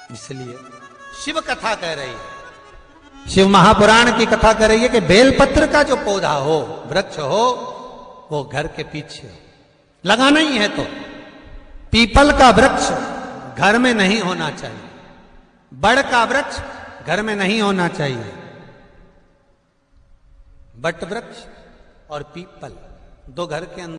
इसलिए शिव कथा कह रही है, शिव महापुराण की कथा कह रही है कि बेलपत्र का जो पौधा हो, वृक्ष हो, वो घर के पीछे हो, लगाना ही है तो। पीपल का वृक्ष घर में नहीं होना चाहिए, बड़ का वृक्ष घर में नहीं होना चाहिए। बट वृक्ष और पीपल दो घर के अंदर